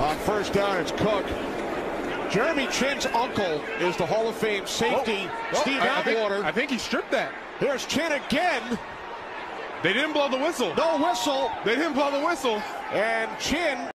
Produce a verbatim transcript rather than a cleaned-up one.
On first down, it's Cook. Jeremy Chinn's uncle is the Hall of Fame safety, oh, Steve I, I, think, Atwater. I think he stripped that. Here's Chinn again. They didn't blow the whistle. No whistle. They didn't blow the whistle. And Chinn